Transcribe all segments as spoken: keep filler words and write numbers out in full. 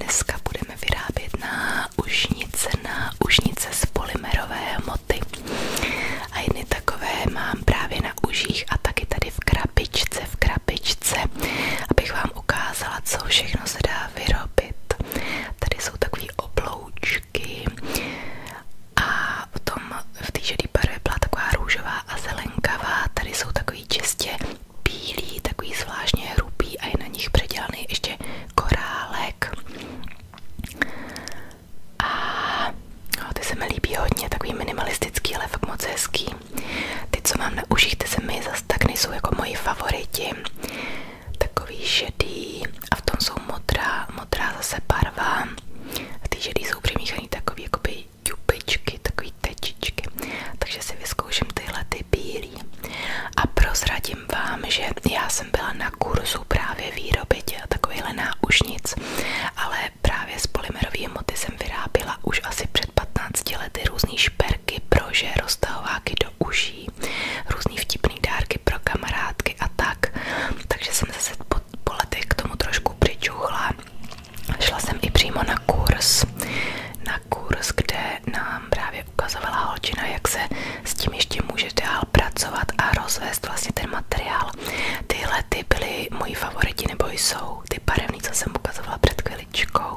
dneska budeme vyrábět náušnice, náušnice z polymerové hmoty. A jedny takové mám právě na uších a taky tady v krabičce, v krabičce, abych vám ukázala, co všechno se dá vyrobit. Tady jsou takový obloučky a potom v té šedé barvě byla taková růžová a zelenkavá. Tady jsou takový čistě bílý, takový zvláštně hrubý a je na nich předělaný ještě korálek. A no, ty se mi líbí hodně, takový minimalistický, ale fakt moc hezký. Ty, co mám na uších, ty se mi zas tak nejsou jako moji favoriti. Takový šedý a v tom jsou modrá, modrá zase barva. V té šedý jsou přimíchaný takový jakoby ťupičky, takový tečičky. Takže si vyzkouším tyhle ty bílý. A prozradím vám, že já jsem byla na kurzu právě výroby takovýchhle náušnic, ale právě z polymerové hmoty jsem vyráběla už asi před patnácti lety různý šperky, prože, roztahováky do uší, různý vtipný dárky pro kamarádky a tak. Takže jsem zase po, po letech k tomu trošku přičuchla. Šla jsem i přímo na kurz, na kurz, kde nám právě ukazovala holčina, jak se s tím ještě může dál pracovat a rozvést vlastně ten materiál. Tyhle ty byly moji favoriti, nebo jsou ty barevný, co jsem ukazovala před chviličkou.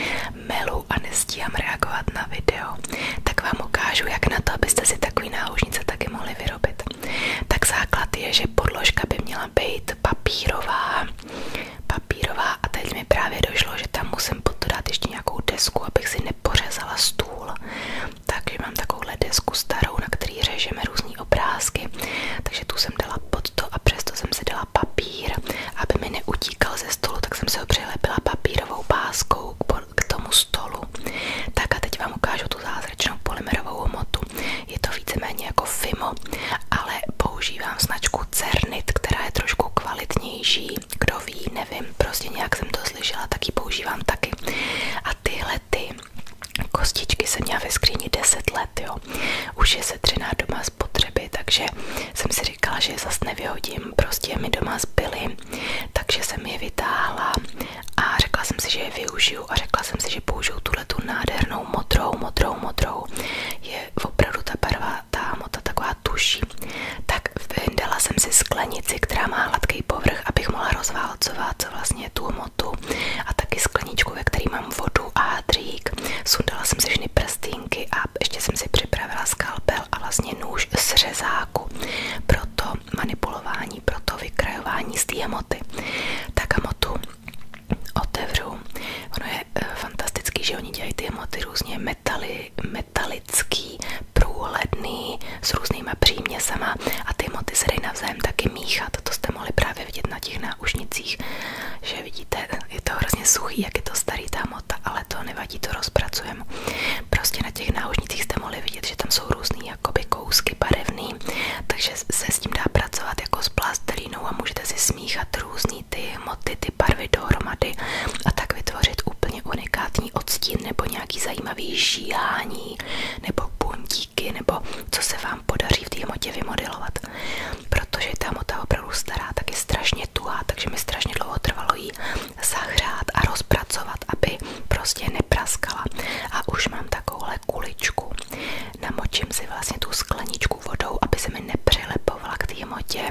Melu a nestíhám reagovat na video, tak vám ukážu, jak na to, abyste si takový náušnice taky mohli vyrobit. Tak základ je, že podložka by měla být papírová, papírová a teď mi právě došlo, že tam musím pod to dát ještě nějakou desku, abych si nepořezala stůl. Takže mám takovouhle desku starou, na který řežeme různý obrázky. Takže tu jsem dala pod to a přesto jsem si dala papír, aby mi neutíkal ze stolu, tak jsem si ho přilepila papírovou páskou k tomu stolu. Tak a teď vám ukážu tu zázračnou polymerovou hmotu. Je to víceméně jako Fimo, ale používám značku Cernit, která je trošku kvalitnější. Kdo ví, nevím, prostě nějak jsem to slyšela, tak ji používám taky. A tyhle ty kostičky jsem měla ve skříni deset let, jo. Už je setřená doma spotřeby, takže jsem si říkala, že je zas nevyhodím, prostě mi doma zbyly, takže jsem je vytáhla a řekla jsem si, že je využiju a řekla jsem si, že použiju tuhle tu nádhernou modrou, modrou, modrou. Je opravdu ta barva, ta hmota taková tuší. Tak vyndala jsem si sklenici, která má hladký povrch, abych mohla rozválcovat vlastně tu hmotu a taky skleničku, ve který mám vodu a hadřík. Sundala jsem si všechny prstínky a ještě jsem si připravila skalpel a vlastně nůž z řezáku pro to manipulování, pro to vykrajování z té hmoty. Tak hmotu otevřu. Ono je e, fantastický, že oni dělají ty hmoty různě metali, metalický, průhledný, s různýma příměsama a ty hmoty se dají navzájem taky míchat. To jste mohli právě vidět na těch náušnicích, že vidíte, je to hrozně suchý, jak je to starý ta hmota, ale to nevadí, to rozpracujeme. Prostě na těch náušnicích jste mohli vidět, že tam jsou různý jakoby kousky barevný, takže se s tím dá pracovat jako s plastelinou a můžete si smíchat různý ty hmoty, ty barvy dohromady a tak vytvořit úplně unikátní odstín nebo nějaký zajímavý žíhání nebo puntíky nebo co se vám podaří v té hmotě vymodelovat. Protože ta hmota opravdu stará, tak je strašně tuhá, takže mi strašně dlouho trvalo jí zahřát a rozpracovat, aby prostě nepraskala. A už mám takovouhle kuličku. Namočím si vlastně tu skleničku vodou, aby se mi nepřilepovala k té hmotě.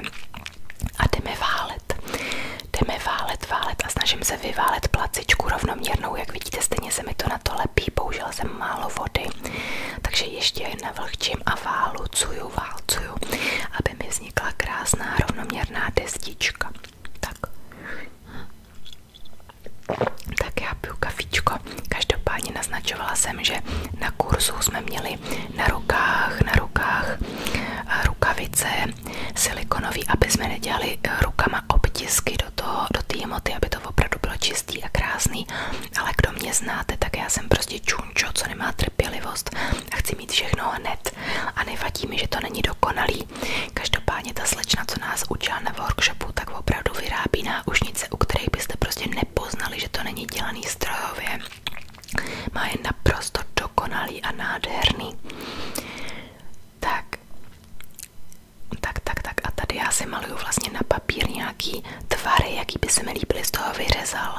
A jdeme válet. Jdeme válet, válet a snažím se vyválet placičku rovnoměrnou. Jak vidíte, stejně se mi to na to lepí. Použila jsem málo vody. Takže ještě navlhčím a válucuju, válcuju, aby mi vznikla krásná rovnoměrná destička. Tak. Tak já piju kafičko. Každopádně naznačovala jsem, že na kurzu jsme měli na rukách, na rukách rukavice silikonový, aby jsme nedělali rukama obtisky do toho, do té hmoty, aby to opravdu bylo čistý a krásný. Ale kdo mě znáte, tak já jsem prostě čunčo, co nemá trpělivost a chci mít všechno hned. A nevadí mi, že to není dokonalý. Každopádně ta slečna, co nás učila na workshopu, tak opravdu vyrábí náušnice, u kterých byste prostě nepoznali, že to není dělaný strojově. Má je naprosto dokonalý a nádherný. Tak, tak, tak, tak a tady já si maluju vlastně na papír nějaký tvary, jaký by se mi líbily z toho vyřezat.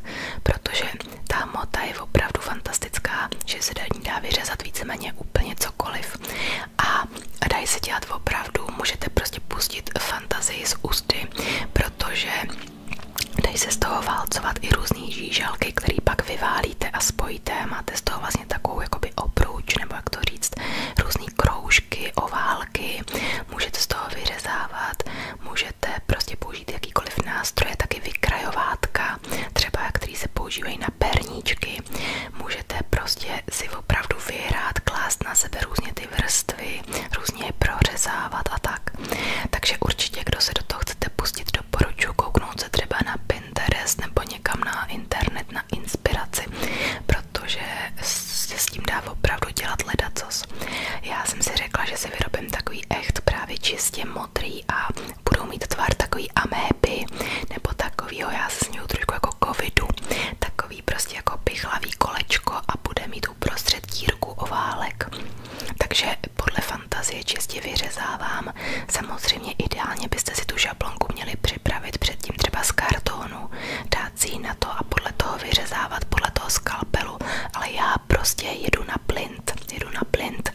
protože ta hmota je opravdu fantastická, že se ní dá vyřezat víceméně úplně cokoliv a dají se dělat opravdu, můžete prostě pustit fantazii z ústy, protože dají se z toho válcovat i různý žížalky, který pak vyválíte a spojíte. Máte z toho vlastně takovou jakoby obruč, nebo jak to říct, různý kroužky, oválky, můžete z toho vyřezávat, můžete prostě použít jakýkoliv nástroje, taky vykrajovátka, třeba který se používají na perníčky, můžete prostě si opravdu vyhrát, klást na sebe různě ty vrstvy, různě je prořezávat a tak. Takže určitě, kdo se do toho chcete pustit, doporučuji kouknout se třeba na Pinterest nebo někam na internet na inspiraci, protože se s tím dá opravdu dělat ledacos. Já jsem si řekla, že si vyrobím takový echt právě čistě modrý a budou mít tvar takový améby nebo takovýho, já se směju trošku jako covidu, takový prostě jako pichlavý kolečko a bude mít uprostřed dírku oválek. Takže podle fantazie čistě vyřezávám. Samozřejmě ideálně byste si tu šablonku měli připravit předtím třeba z kartonu, dát si ji na to a podle toho vyřezávat, podle toho skalpelu, ale já prostě jedu na plint, jedu na plint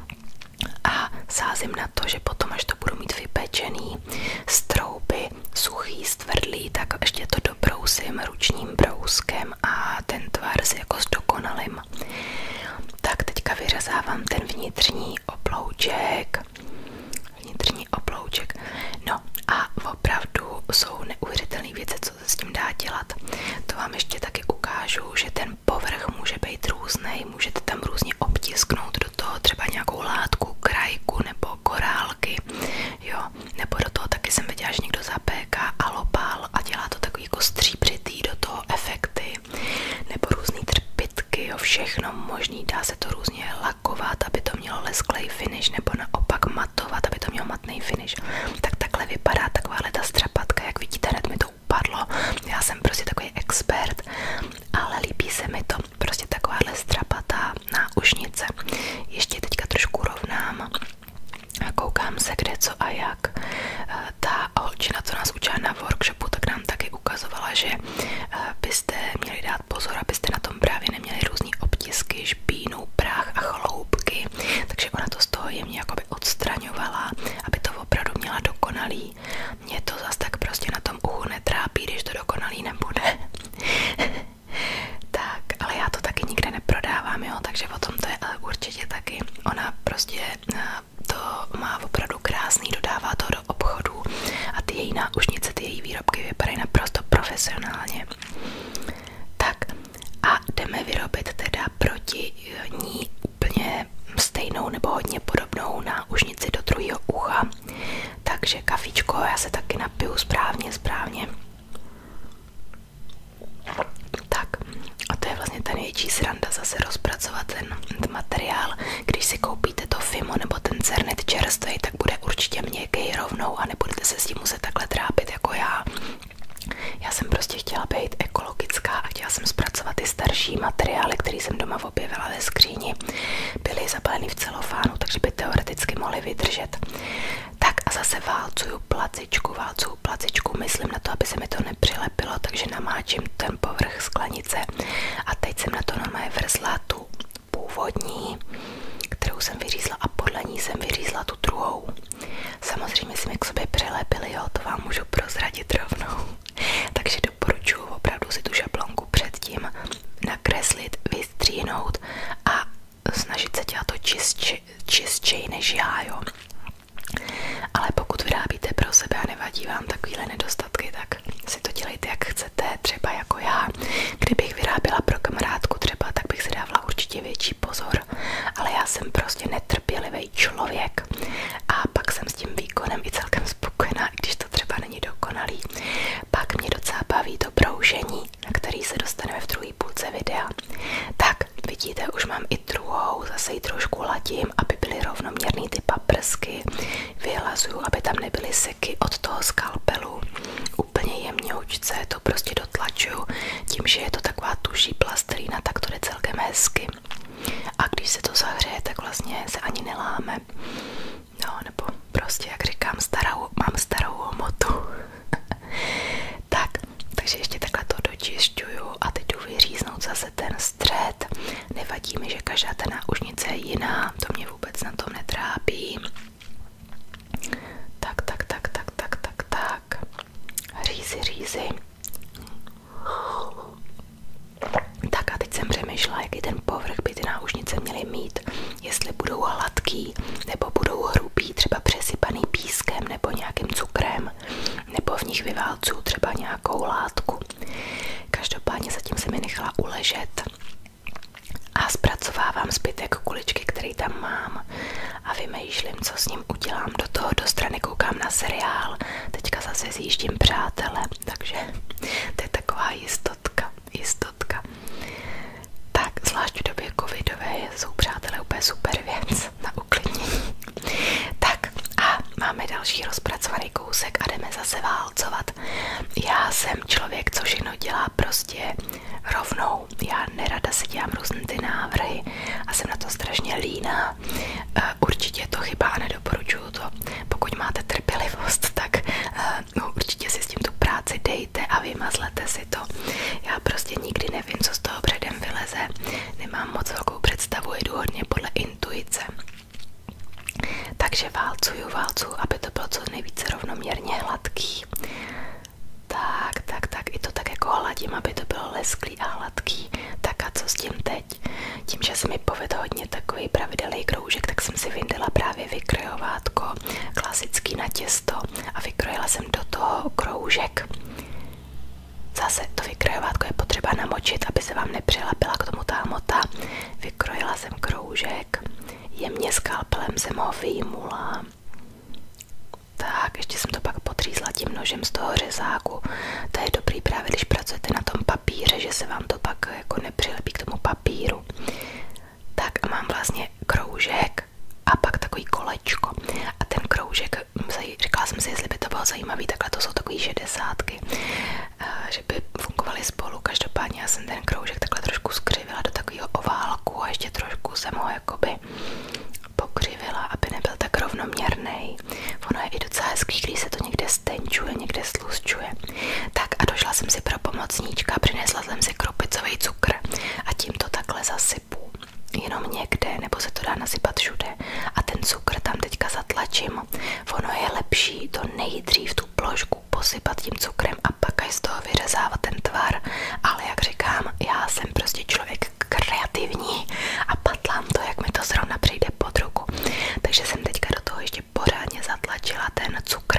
a sázím na to, že potom, až to budu mít vypečený z trouby, suchý, stvrdlý, tak ještě to dobrousím ručním brouskem a ten tvar si jako zdokonalím. Tak teďka vyřezávám ten vnitřní oblouček, vnitřní oblouček, no a opravdu jsou neuvěřitelné věci, co se s tím dá dělat. To vám ještě taky ukážu, že ten povrch může být různý, můžete tam různě obtisknout do toho třeba nějakou látku, krajku nebo korálky, jo, nebo do toho taky jsem viděla, že někdo zapéká alopál a dělá to takový jako stříbřitý, do toho efekty, nebo různý trpitky, jo, všechno možný, dá se to různě lakovat, aby to mělo lesklej finish, nebo naopak matovat, aby to mělo matný finish. Tak takhle vypadá takováhle ta strapatka, jak vidíte, hned mi to upadlo. Já jsem prostě takový expert, ale líbí se mi to, prostě takováhle strapatá náušnice. Ještě teďka trošku rovnám a koukám se kde co a jak. Ta holčina, co nás učila na workshopu, tak nám taky ukazovala, že byste měli dát pozor, abyste na tom právě neměli různý obtisky, špínu, prach a chloupky, takže ona to z toho jemně jakoby odstraňovala, aby to opravdu měla dokonalý. Mě to zas tak prostě na tom uchu netrápí, když to dokonalý nebude. Tak, ale já to taky nikde neprodávám, jo, takže o tom to je ale určitě taky. Ona prostě to má opravdu krásný, dodává to do obchodu a ty její náušnice, ty její výrobky vypadají naprosto profesionálně. Tak a jdeme vyrobit teda proti ní úplně stejnou nebo hodně podobnou náušnici do druhého ucha. Takže kafičko, já se taky napiju správně, správně. Tak a to je vlastně ta největší sranda zase rozpracovat ten, ten materiál. Když si koupíte to Fimo nebo ten Cernet čerstvý, tak bude určitě měkký rovnou a nebudete se s tím muset takhle trápit jako já. Já jsem prostě chtěla být ekologická a chtěla jsem zpracovat ty starší materiály, které jsem doma objevila ve skříni. Byly zabalený v celofánu, takže by teoreticky mohly vydržet. Tak a zase válcuju placičku, válcuju placičku, myslím na to, aby se mi to nepřilepilo, takže namáčím ten povrch sklenice. A teď jsem na to normálně vrzla tu původní, kterou jsem vyřízla a podle ní jsem vyřízla tu druhou. Samozřejmě si mi k sobě přilepili, jo, to vám můžu prozradit rovnou. Takže doporučuji opravdu si tu šablonku předtím nakreslit, vystříhnout a snažit se dělat to čistši, čistšej než já, jo. Ale pokud vyrábíte pro sebe a nevadí vám takovýhle nedostatky, tak si to dělejte jak chcete, třeba jako já. Kdybych vyráběla pro kamarádku třeba, tak bych si dávala určitě větší pozor, ale já jsem prostě netrpělivý člověk a pak jsem s tím výkonem i celkem spokojená, i když to třeba není dokonalý. Pak mě docela baví to broužení, na který se dostaneme v druhé půlce videa. Tak, vidíte, už mám i druhou, zase ji trošku ladím, aby byly rovnoměrný ty paprsky. Vyhlazuju, aby tam nebyly seky od toho skalpelu. Úplně jemňoučce to prostě dotlačuju. Tím, že je to taková tužší plastelína, tak to jde celkem hezky. A když se to zahřeje, tak vlastně se ani neláme. No, nebo prostě, jak říkám, starou, mám starou hmotu. Tak, takže ještě takhle to dočišťuju a třeba nějakou látku. Každopádně zatím se mi nechala uležet a zpracovávám zbytek kuličky, který tam mám a vymýšlím, co s ním udělám. Do toho do strany koukám na seriál, teďka zase zjíždím Přátele, takže to je taková jistotka, jistotka. Tak, zvlášť v době covidové jsou Přátelé úplně super věc na uklidnění. Tak a máme další rozpracovaný kousek a jdeme zase válcovat. Já jsem člověk, co všechno dělá prostě rovnou. Já nerada si dělám různé ty návrhy a jsem na to strašně líná. Uh, určitě je to chyba a nedoporučuju to. Pokud máte trpělivost, tak uh, no, určitě si s tím tu práci dejte a vymazlete si to. Já prostě nikdy nevím, co z toho předem vyleze. Nemám moc velkou představu, jdu hodně podle intuice. Takže válcuju, válcuju, aby to bylo co nejvíce rovnoměrně hladký. Tak, tak, tak, i to tak jako hladím, aby to bylo lesklý a hladký. Tak a co s tím teď? Tím, že se mi povedl hodně takový pravidelný kroužek, tak jsem si vyndala právě vykrojovátko, klasický na těsto a vykrojila jsem do toho kroužek. Zase to vykrojovátko je potřeba namočit, aby se vám nepřilepila k tomu ta hmota. Vykrojila jsem kroužek, jemně skalpelem jsem ho vyjmula. Tak, ještě jsem to pak potřízla tím nožem z toho řezáku. To je dobrý právě, když pracujete na tom papíře, že se vám to pak jako nepřilepí k tomu papíru. Tak a mám vlastně kroužek a pak takový kolečko. A ten kroužek, říkala jsem si, jestli by to bylo zajímavý, takhle to jsou takový šedesátky, že by fungovaly spolu. Každopádně já jsem ten kroužek takhle trošku skřivila do takového oválku a ještě trošku jsem ho jakoby pokřivila, aby nebyl tak rovnoměrný. Ono je i docela hezký, když se to někde stenčuje, někde sluzčuje. Tak a došla jsem si pro pomocníčka, přinesla jsem si krupicový cukr a tím to takhle zasypu. Jenom někde, nebo se to dá nasypat všude. A ten cukr tam teďka zatlačím. Ono je lepší to nejdřív tu plošku posypat tím cukrem a pak až z toho vyřezávat ten tvar. Ale jak říkám, já jsem prostě člověk kreativní a patlám to, jak mi to zrovna přijde pod ruku. Takže jsem teďka do toho ještě pořádně zatlačila ten cukr.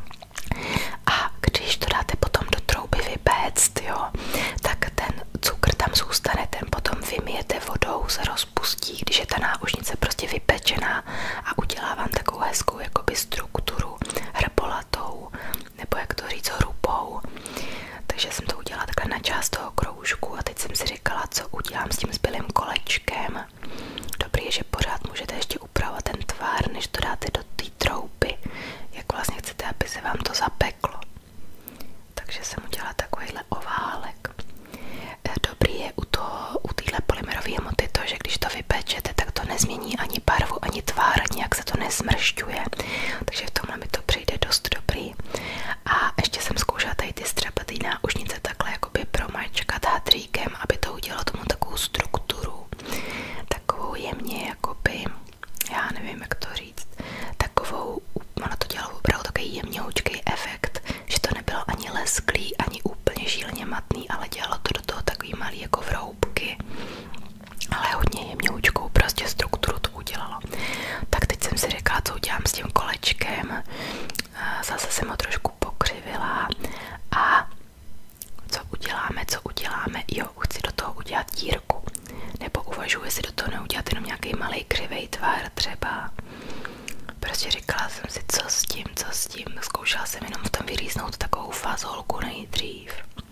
A když to dáte potom do trouby vypéct, jo, tak ten cukr tam zůstane, ten potom vymijete vodou, se rozpustí, když je ta náušnice prostě vypečená a udělá vám takovou hezkou jakoby strukturu hrbolatou, nebo jak to říct, hrubou. Takže jsem to udělala takhle na část toho kroužku a teď jsem si říkala, co udělám s tím zbylým kolečkem. Dobrý je, že pořád můžete ještě upravovat ten tvar, než to dáte do té trouby, jak vlastně chcete, aby se vám to zapeklo. Takže jsem udělala takovýhle oválek. Dobrý je u, toho, u téhle polymerové hmoty to, že když to vypečete, tak to nezmění ani barvu, ani tvar, nějak se to nesmršťuje. Takže v tomhle mi to přijde dost dobrý. A ještě jsem zkoušela tady ty střepatý náušnice takhle jakoby promačkat hadříkem, aby to udělalo tomu takovou strukturu. Takovou jemně jakoby, já nevím jak to říct, takovou, ono to dělalo opravdu takový jemňoučký efekt, že to nebylo ani lesklý, ani úplně šíleně matný, ale dělalo to do toho takový malý jako vroubky. Ale hodně jemňoučkou, prostě strukturu to udělalo. Tak teď jsem si řekla, co udělám s tím kolečkem. Zase jsem ho trošku pokřivila a co uděláme, co uděláme, jo, chci do toho udělat dírku. Nebo uvažuji, jestli do toho neudělat jenom nějaký malý křivej tvar třeba. Prostě říkala jsem si, co s tím, co s tím. Zkoušela jsem jenom v tom vyříznout takovou fazolku nejdřív.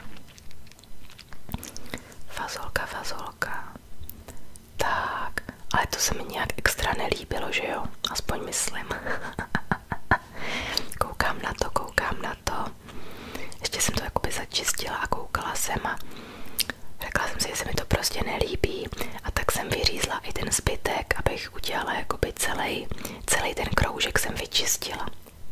Fazolka, fazolka. Tak, ale to se mi nějak extra nelíbilo, že jo? Aspoň myslím. Koukám na to, koukám na to. Ještě jsem to jakoby začistila a koukala jsem a řekla jsem si, že se mi to prostě nelíbí. A tak jsem vyřízla i ten zbytek, abych udělala jakoby celý, celý ten kroužek jsem vyčistila.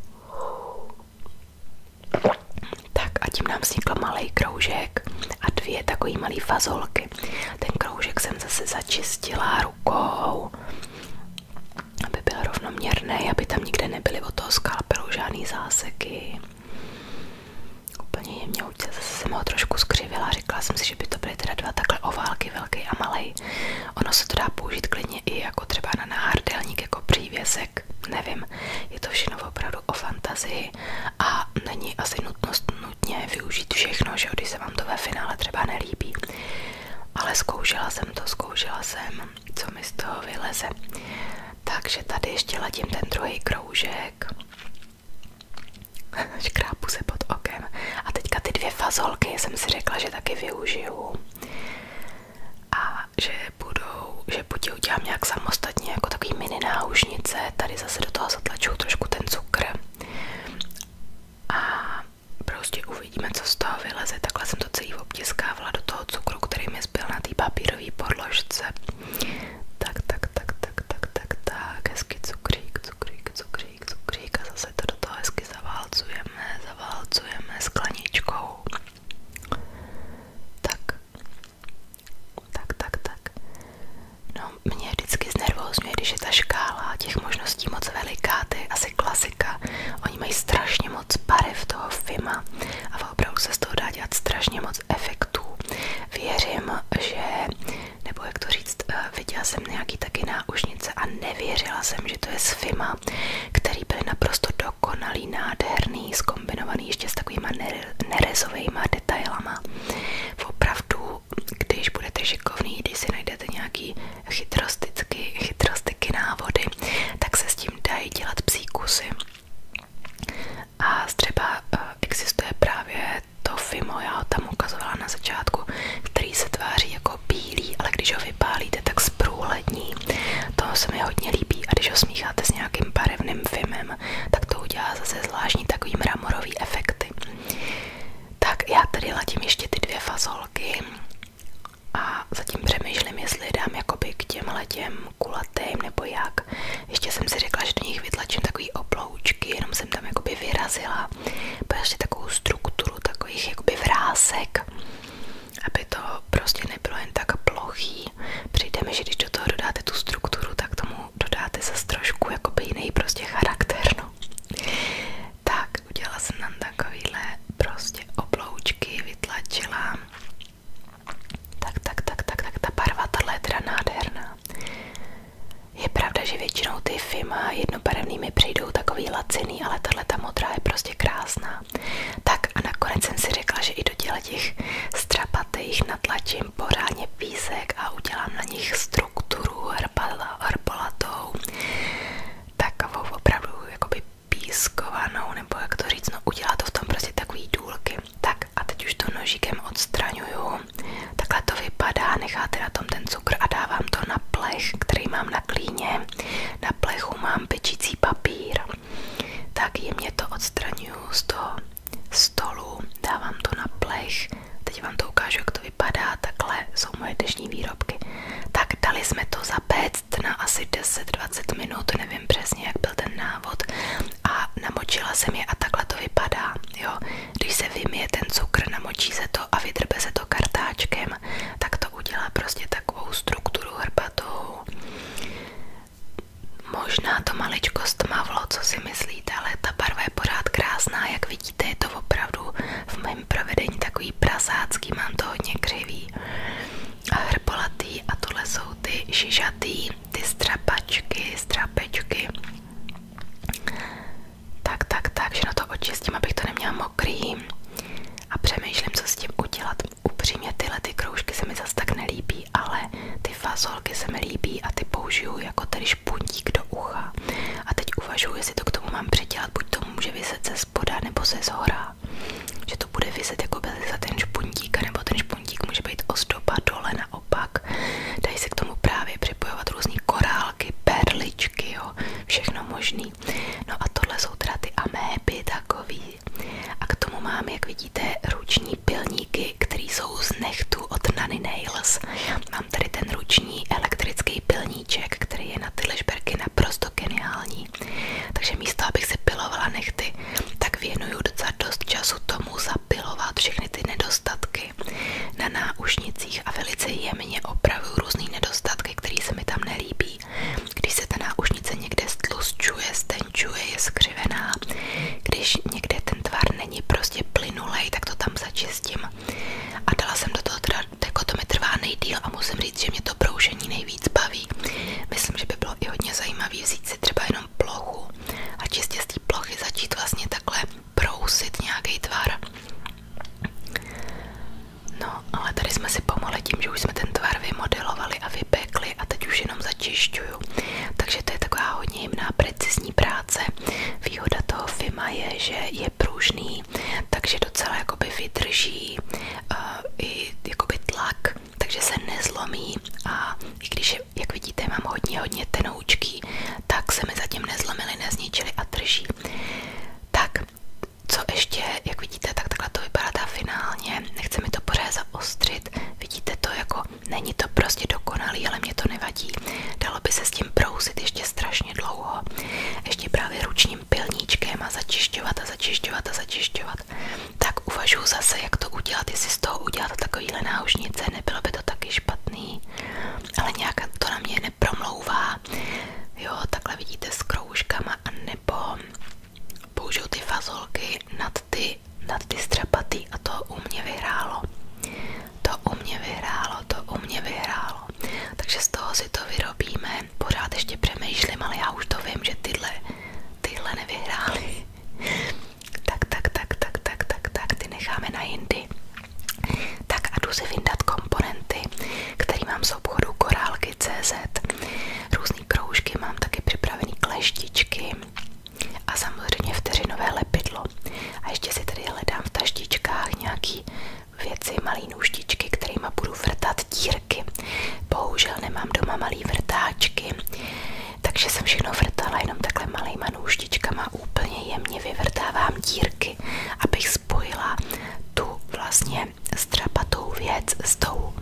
Tak a tím nám vznikl malý kroužek a dvě takový malý fazolky. Ten kroužek jsem zase začistila rukou, aby byl rovnoměrný, aby tam nikde nebyly od toho skalpelu žádný záseky. Úplně jemňouce, zase jsem ho trošku skřivila, říkala jsem si, že by to byly teda dva takhle oválky, velký a malej. Ono se to dá použít klidně i jako třeba na náhrdelník, jako přívěsek, nevím, je to všechno opravdu o fantazii a není asi nutnost nutně využít využít všechno, že když se vám to ve finále třeba nelíbí. Ale zkoušela jsem to, zkoušela jsem, co mi z toho vyleze. Takže tady ještě ladím ten druhý kroužek. Škrápu se pod okem. A teďka ty dvě fazolky jsem si řekla, že taky využiju. A že budou, že buď je udělám nějak samostatně jako takový mini náušnice. Tady zase do toho zatlačuju trošku ten cukr. A prostě uvidíme, co z toho vyleze. Takhle jsem to celý obtiskávala do toho cukru, který mi zbyl na té papírové podložce. Tak, tak, tak, tak, tak, tak, tak, hezky cukrík, cukrík, cukrík, cukrík a zase to do toho hezky zaválcujeme, zaválcujeme skleničkou. Tak, tak, tak, tak. No, mě vždycky znervózňuje, když je ta škála těch možností moc veliká, to je asi klasika. Oni mají strašně moc barev toho Fima a opravdu se z toho dá dělat strašně moc efektů. Věřím, že, nebo jak to říct, viděla jsem nějaký taky náušnice a nevěřila jsem, že to je z Fima, který byly naprosto dokonalý, nádherný, zkombinovaný ještě s takovýma nerezovejma detailama. Opravdu, když budete šikovný, když si najdete nějaký chytrosticky, chytrostiky návody, tak se s tím dají dělat psí kusy. A třeba uh, existuje právě to Fimo, já ho tam ukazovala na začátku, který se tváří jako bílý, ale když ho vypálíte, tak zprůhlední. To se mi hodně líbí a když ho smícháte s nějakým barevným Fimem, tak to udělá zase zvláštní takový mramorový efekty. Tak já tady ladím ještě ty dvě fazolky a zatím přemýšlím, jestli je dám jakoby k těmhle těm kulatým nebo jak. Ještě jsem si řekla, že do nich vytlačím takový obloučky, jenom jsem tam jakoby vyrazila ještě takovou strukturu takových jakoby vrásek, aby to prostě nebylo jen tak plochý. Přijde mi, že když do toho dodáte tu strukturu, tak tomu dodáte zase trošku jakoby jiný prostě charakter, no. Tak, udělala jsem tam takovýhle prostě obloučky, vytlačila. Tak, tak, tak, tak, tak, ta barva tahle je teda nádherná. Je pravda, že většinou ty Fima jednobarevný mi přijdou takový laciný, ale tahle ta modrá je prostě krásná. Tak a nakonec jsem si řekla, že i do těch strapatých natlačím pořádně písek a udělám na nich strukturu hrbolatou. Takovou opravdu jakoby pískovanou, nebo jak to říct, no udělá to v tom prostě takový důlky. Tak a teď už to nožíkem odstraňuju. Takhle to vypadá, necháte na tom ten cukr a dávám to na plech, který mám na klíně. Na plechu mám pečící papír. Tak jemně to odstraňuju z toho stolu, dávám to na plech. Teď vám to ukážu, jak to vypadá. Takhle jsou moje dnešní výrobky. Tak dali jsme to zapéct na asi deset dvacet minut, nevím přesně, jak byl ten návod. A namočila jsem je a takhle to vypadá. Jo? Když se vymije ten cukr, namočí se to a vydrbe se to kartáčkem, tak to udělá prostě takovou strukturu hrbatou. Možná to maličko stmavlo, co si myslíte, ale ta barva je pořád krásná, jak vidíte, je to opravdu v mém provedení takový prasácký, mám to hodně křivý a hrbolatý a tohle jsou ty šišatý, ty strapačky, strapečky. Tak, tak, tak, že na to očistím, abych to neměla mokrý a přemýšlím, co s tím udělat. Upřímně tyhle ty kroužky se mi zas tak nelíbí, ale ty fazolky se mi líbí a ty použiju jako tedy špuntík do ucha. A teď uvažuji, jestli to k tomu mám přidělat, buď to může vyset ze spoda nebo ze zhora. Že to bude vyset jako za ten špuntík, nebo ten špuntík může být ozdoba dole naopak. Dají se k tomu právě připojovat různý korálky, perličky, jo, všechno možný. No a tohle jsou teda ty améby takový. A k tomu mám, jak vidíte, ruční pilníky, které jsou z nechtu od Nanny Nails. Mám tady ten ruční elektrický pilníček, který je na tyhle šperky naprosto geniální. Takže místo, abych si pilovala nechty, tak věnuju docela dost času tomu zapilovat všechny ty nedostatky na náušnicích a velice jemně opravuju různý nedostatky, které se mi tam nelíbí. Když se ta náušnice někde stlustčuje, stenčuje, je skřivená, když někde ten tvar není prostě plynulej, tak to tam začistím. A dala jsem do toho teda, jako to mi trvá nejdýl a musím říct, že mě to broušení nejvíc baví. Myslím, že by bylo i hodně zajímavý vzít si třeba jenom plochu a čistě z té plochy začít vlastně takhle brousit nějaký tvar. že je pružný, takže docela jakoby vydrží uh, i jakoby tlak, takže se nezlomí a i když je, jak vidíte, mám hodně, hodně tenoučký, tak se mi zatím nezlomily, nezničily a drží. Tak, co ještě, jak vidíte, tak takhle to vypadá finálně, nechce mi to pořád zaostřit, vidíte to jako, není to prostě dokonalý, ale mě to nevadí, dalo by se s tím brousit ještě strašně dlouho, ještě právě ručním pilníčkem a začišťovat a začišťovat a začišťovat, tak uvažuji zase, jak to udělat, jestli z toho udělat takovýhle náušnice, nebylo by to taky špatný, ale nějak to na mě nepromlouvá, jo, takhle vidíte s kroužkama, a nebo použiju ty fazolky nad ty, nad ty strapatý a to u mě vyhrálo. To u mě vyhrálo, to u mě vyhrálo. Takže z toho si to vyrobíme. Pořád ještě přemýšlím, ale já už to vím, že tyhle, tyhle nevyhrály. Tak, tak, tak, tak, tak, tak, tak, ty necháme na jindy. Tak a jdu si vyndat komponenty, který mám z obchodu korálky tečka cé zet. Různý proužky, mám taky připravený kleštičky a samozřejmě vteřinové lepidlo. A ještě si tady hledám v taštičkách nějaký věci, malý nůžtičky, kterýma budu vrtat dírky. Bohužel nemám doma malý vrtáčky, takže jsem všechno vrtala jenom takhle malýma nůžtičkama, úplně jemně vyvrtávám dírky, abych spojila tu vlastně strapatou věc s tou,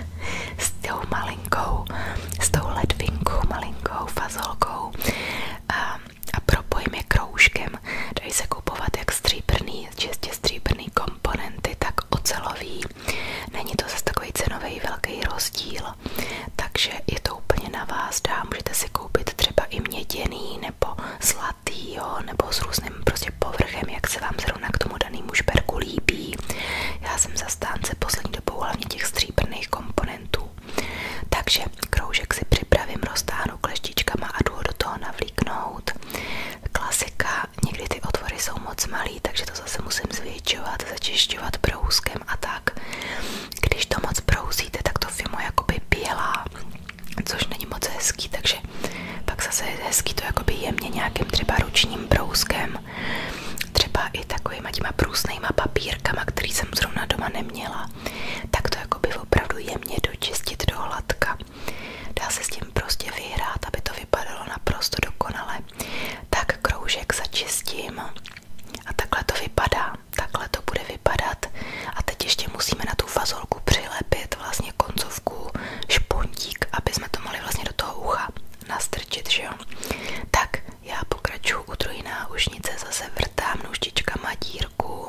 s tou malinkou, s tou ledvinkou, malinkou fazolkou a, a propojím je kroužkem. Dají se kupovat jak stříbrný, čistě stříbrný komponenty, tak ocelový. Není to zase takový cenový velký rozdíl, takže je to úplně na vás. Dá, můžete si koupit třeba i měděný nebo zlatý, jo, nebo s různým prostě povrchem, jak se vám zrovna k tomu danému šperku líbí. Já jsem zastánce poslední dobou hlavně těch stříbrných komponentů. Takže kroužek si připravím, roztáhnu kleštičkama a jdu do toho navlíknout. Klasika, někdy ty otvory jsou moc malý, takže to zase musím zvětšovat, začišťovat brouskem a tak. Když to moc brousíte, tak to fimo jakoby bělá, což není moc hezký, takže pak zase je hezký to jakoby jemně nějakým třeba ručním brouskem, třeba i takovýma těma průsnýma papírkama, který jsem zrovna doma neměla, tak to jakoby opravdu jemně dočistit do hladka. Dá se s tím prostě vyhrát, aby to vypadalo naprosto dokonale. Tak kroužek začistím a takhle to vypadá, takhle to bude vypadat. A teď ještě musíme na tu fazolku přilepit vlastně koncovku špontík, aby jsme to mohli vlastně do toho ucha nastrčit, že jo. Tak já pokračuju u druhé náušnice, zase vrtám nůžtičkama dírku.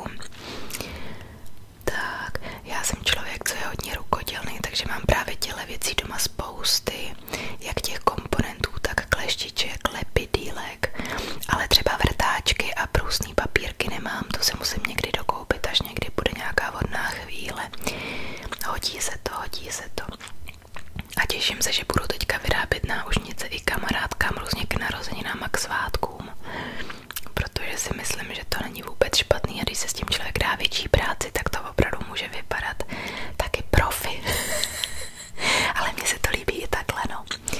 Tak, já jsem člověk, co je hodně rukodělný, takže mám právě těchto věcí doma spousty, jak těch komponentů, tak kleštiček, lepidýlek, ale třeba vrtáčky a průsný papírky nemám, to se musím někdy dokoupit, až někdy bude nějaká vodná chvíle. Hodí se to, hodí se to. A těším se, že budu teďka vyrábět náušnice i kamarádkám různě k narozeninám a k svátkům. Protože si myslím, že to není vůbec špatný a když se s tím člověk dá větší práci, tak to opravdu může vypadat taky profi. Ale mně se to líbí i takhle, no.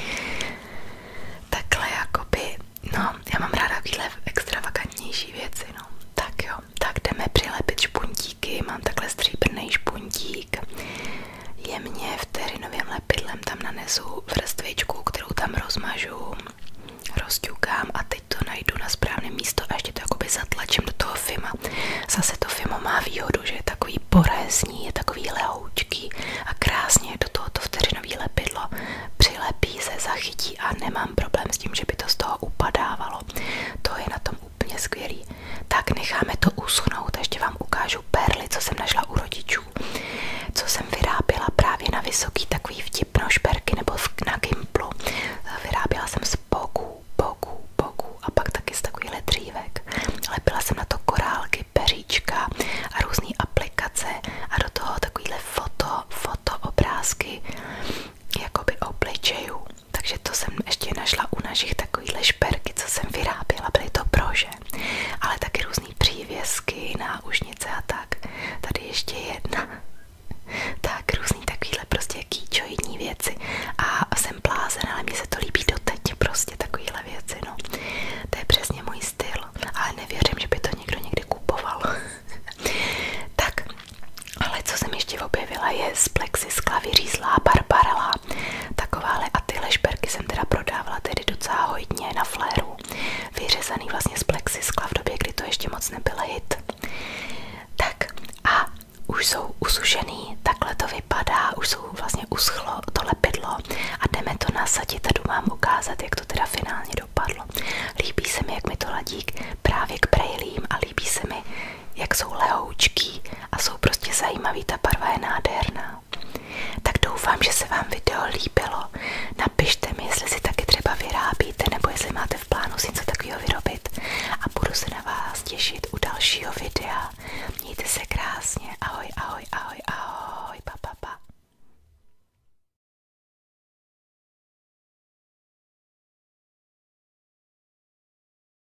Takhle jakoby, no, já mám ráda takovýhle extravagantnější věci, no. Tak jo, tak jdeme přilepit špuntíky, mám takhle stříbrný špuntík. Jemně vteřinovým lepidlem tam nanesu vrstvičku, kterou tam rozmažu, rozťukám a teď to najdu na správné místo a ještě to jakoby zatlačím do toho fima. Zase to fimo má výhodu, že je takový porezní, je takový lehoučký a krásně do tohoto vteřinový lepidlo přilepí se, zachytí a nemám problém s tím, že by to z toho upadávalo. To je na tom úplně skvělý. Tak necháme to uschnout a ještě vám ukážu perly, co jsem našla u rodičů, co jsem vyráběla právě na vysoký takový vtipno šperky nebo na Gimplu. Vyráběla jsem z boků, boků, boků a pak taky z takovýhle dřívek. Lepila jsem na to korálky, peříčka a různé aplikace a do toho takovýhle foto, foto obrázky jakoby obličejů. Takže to jsem ještě našla u našich takovýhle šperky, co jsem vyráběla, byly to brože, ale taky různý přívěsky, náušnice a tak. Tady ještě jedna. Tak různý takovýhle prostě kýčoidní věci a jsem hit. Tak a už jsou usušený, takhle to vypadá, už jsou vlastně uschlo to lepidlo a jdeme to nasadit a jdu vám ukázat, jak to teda finálně dopadlo. Líbí se mi, jak mi to ladí právě k brejlím a líbí se mi, jak jsou lehoučký a jsou prostě zajímavý, ta barva je nádherná. Tak doufám, že se vám video líbilo